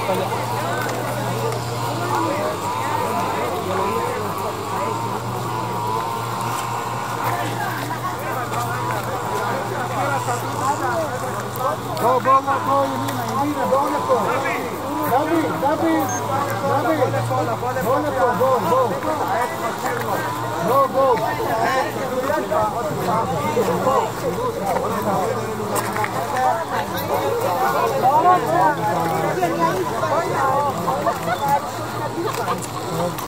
Go, Yamina, go on the floor. David. Go.